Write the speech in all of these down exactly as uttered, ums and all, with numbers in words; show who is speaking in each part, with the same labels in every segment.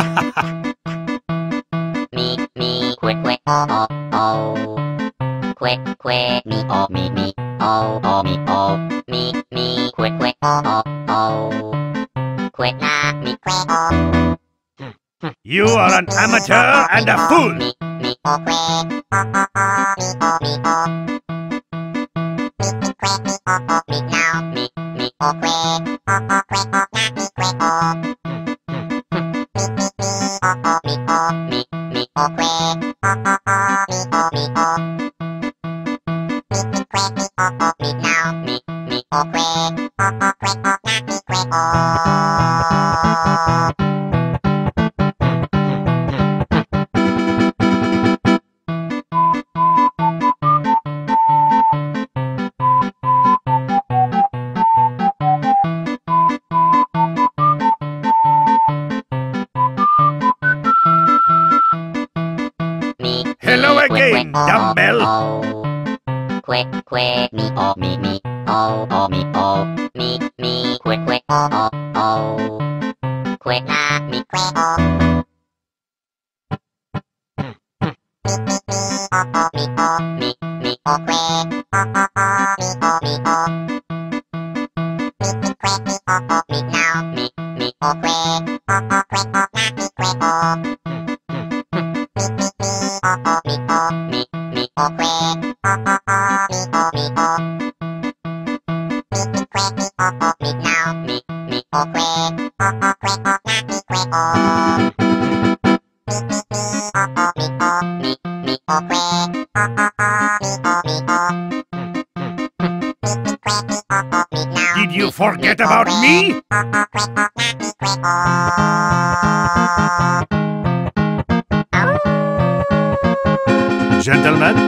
Speaker 1: Me, me, quick, quick, oh, oh, oh. Quick, quick, me, oh, me, me, oh, oh, me, oh. Me, me, quick, quick, oh, oh, oh. Quick, nah, me, quick, oh.
Speaker 2: You are an amateur and a fool!
Speaker 1: Me, me, oh, quick, oh, oh, oh, me, oh, me, oh. Me, me, quick, me, oh, oh, me, now. Me, me, oh, quick, oh, oh, quick, oh, nah, me, quick, oh. Me, me, me, oh, oh, me, oh. Me, me, oh, quick, oh, oh, oh, me, oh, me, oh. Me, me, quick, me, oh, oh, me, now. Me, me, oh, quick, oh, oh, quick, oh, nah, me, quick, oh.
Speaker 2: Hello again, dumbbell!
Speaker 1: Quick, quick, me, oh, me, me, oh, oh, me, oh. Me, me, quick, quick, oh, oh, oh. Quick, nah, me, quick, oh. Me, me, me, oh, oh, me, oh. Me, me, oh, quick, oh, oh, oh, me, oh, me, oh. Me, me, quick, me, oh, oh, me, now. Me, me, oh, quick, oh, oh, quick, oh, nah, me, quick, oh. Me, me, me, oh, oh, me, oh. Me, me, oh, quick, oh, oh, oh, me, oh, me, oh. Me, me, quick, me, oh, oh, me, now. Me, me, oh, quick, oh, oh, quick, oh, nah, me, quick, oh. Me, me, me, oh, oh, me, oh. Me, me, oh, quick, oh, oh, oh, me, oh, me, oh. Me, me, quick, me, oh, oh, me, now.
Speaker 2: Did you forget about me?
Speaker 1: Oh, oh, quick, oh, nah, me, quick, oh.
Speaker 2: Gentlemen?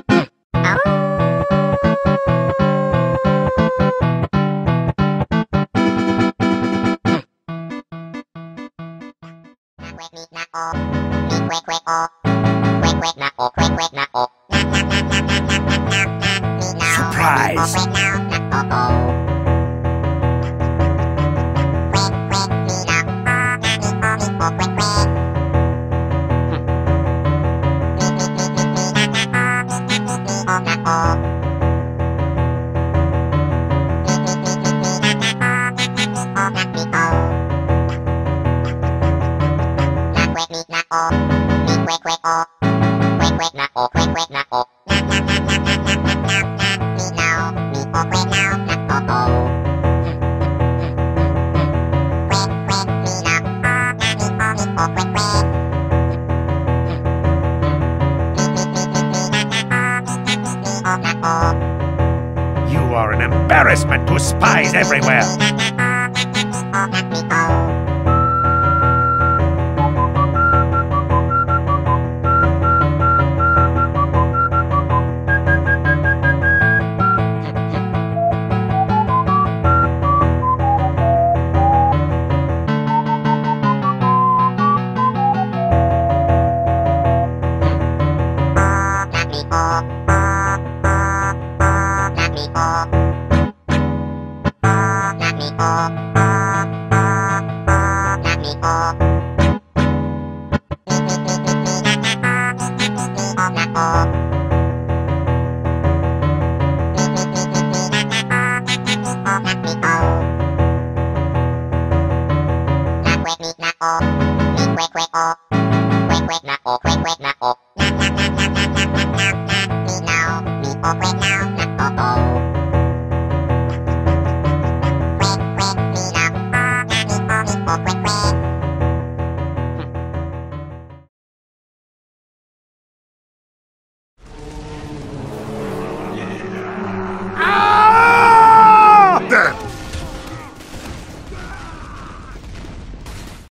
Speaker 2: Surprise! You are an embarrassment to spies everywhere! Quick now.